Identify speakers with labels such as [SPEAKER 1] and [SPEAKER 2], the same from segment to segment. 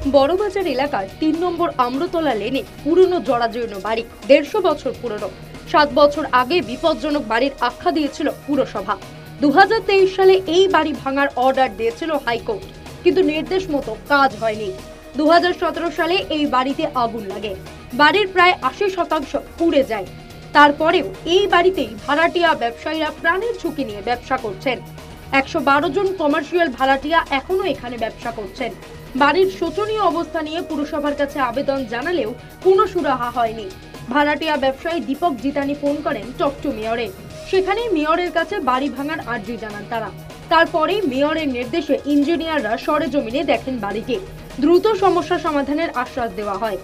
[SPEAKER 1] বড়বাজার এলাকার ৩ নম্বর আম্রতলা লেনে পুরনো জরাজীর্ণ বাড়ি, ১৫০ বছর পুরনো। ৭ বছর আগে বিপজ্জনক বাড়ির আখ্যা দিয়েছিল পুরসভা। ২০২৩ সালে এই বাড়ি ভাঙার অর্ডার দিয়েছিল হাইকোর্ট, কিন্তু নির্দেশ মতো কাজ হয়নি। ২০১৭ সালে এই বাড়িতে আগুন লাগে, বাড়ির প্রায় ৮০% পুড়ে যায়। তারপরেও এই বাড়িতেই ভাড়াটিয়া ব্যবসায়ীরা প্রাণের ঝুঁকি নিয়ে ব্যবসা করছেন। ১১২ জন কমার্শিয়াল ভাড়াটিয়া এখনো এখানে ব্যবসা করছেন। বাড়ির শোচনীয় অবস্থা নিয়ে পুরসভার কাছে আবেদন জানালেও কোনো সুরাহা হয়নি। ভাড়াটিয়া ব্যবসায়ী দীপক জিতানি ফোন করেন টক টু মেয়রে। সেখানেই মেয়রের কাছে বাড়ি ভাঙার আর্জি জানান তারা। তারপরেই মেয়রের নির্দেশে ইঞ্জিনিয়াররা সরেজমিনে দেখেন বাড়িটি। দ্রুত সমস্যা সমাধানের আশ্বাস দেওয়া হয়।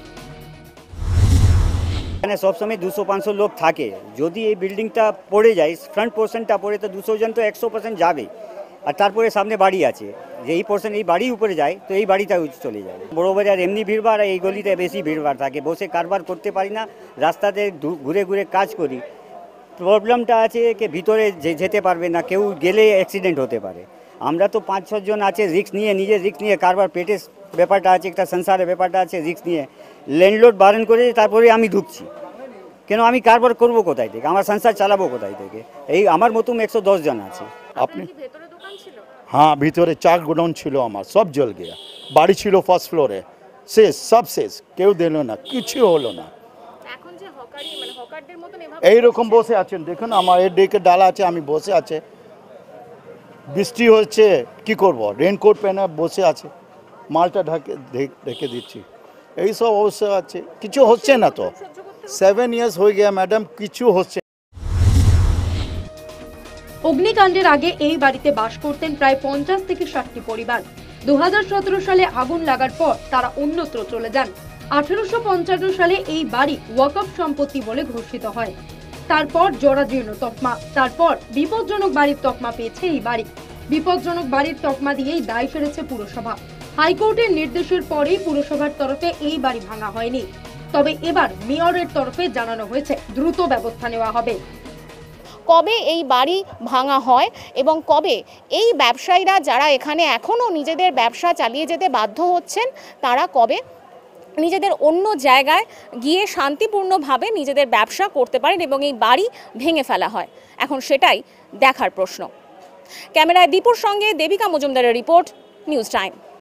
[SPEAKER 2] এখানে সবসময় ২০০-৫০০ লোক থাকে। যদি এই বিল্ডিংটা পড়ে যায়, ফ্রন্ট পোর্শনটা পড়ে, তো ২০০ জন তো ১০০% যাবে। আর তারপরে সামনে বাড়ি আছে, যে এই পোর্শন এই বাড়ির উপরে যায়, তো এই বাড়িটা চলে যায়। বড়বাজার এমনি ভিড়ভাড়, আর এই গলিতে বেশি ভিড়ভাড় থাকে। বসে কারবার করতে পারি না, রাস্তাতে ঘুরে ঘুরে কাজ করি। প্রবলেমটা আছে কি ভিতরে যেতে পারবে না, কেউ গেলে অ্যাক্সিডেন্ট হতে পারে। আমরা তো 5-6 জন আছে, রিস্ক নিয়ে, নিজে রিস্ক নিয়ে কারবার, পেটের ব্যাপারটা আছে, একটা সংসারের ব্যাপারটা আছে, রিস্ক নিয়ে ল্যান্ডলর্ড বারণ করে তারপরে আমি ঢুকছি। কেন আমি কারবার করবো কোথায় থেকে, আমার সংসার চালাবো কোথায় থেকে? এই আমার মতো 110 জন আছে।
[SPEAKER 3] আপনি হ্যাঁ, ভিতরে চার গোডাউন ছিল, আমার সব জ্বল গিয়া। বাড়ি ছিল ফার্স্ট ফ্লোরে, শেষ, সব শেষ, কেউ দিল না, কিছু হলো না।
[SPEAKER 4] এখন যে হকারদের মতন
[SPEAKER 3] এইরকম বসে আছেন, দেখুন আমার এর ডেকে ডালা আছে, আমি বসে আছে। বৃষ্টি হচ্ছে, কি করব, রেনকোট পেনে বসে আছে, মালটা ঢেকে দিচ্ছি। এই সব অবস্থা আছে, কিছু হচ্ছে না। তো 7 ইয়ার্স হয়ে গিয়া ম্যাডাম, কিছু হচ্ছে।
[SPEAKER 1] অগ্নিকাণ্ডের আগে এই বাড়িতে বাস করতেন প্রায় ৫০ থেকে ৬০টি পরিবার। ২০১৭ সালে আগুন লাগার পর তারা অন্যত্র চলে যান। ১৮৫৫ সালে এই বাড়ি ওয়াকফ সম্পত্তি বলে ঘোষিত হয়। তারপর জরাজীর্ণ তকমা, তারপর বিপজ্জনক বাড়ির তকমা পেয়েছে এই বাড়ি। বিপজ্জনক বাড়ির তকমা দিয়েই দায় সেরেছে পুরসভা। হাইকোর্টের নির্দেশের পরেই পুরসভার তরফে এই বাড়ি ভাঙা হয়নি। তবে এবার মেয়রের তরফে জানানো হয়েছে দ্রুত ব্যবস্থা নেওয়া হবে।
[SPEAKER 4] কবে এই বাড়ি ভাঙা হয় এবং কবে এই ব্যবসায়ীরা যারা এখানে এখনও নিজেদের ব্যবসা চালিয়ে যেতে বাধ্য হচ্ছেন, তারা কবে নিজেদের অন্য জায়গায় গিয়ে শান্তিপূর্ণভাবে নিজেদের ব্যবসা করতে পারেন এবং এই বাড়ি ভেঙে ফেলা হয়, এখন সেটাই দেখার প্রশ্ন। ক্যামেরায় দীপুর সঙ্গে দেবিকা মজুমদারের রিপোর্ট, নিউজ টাইম।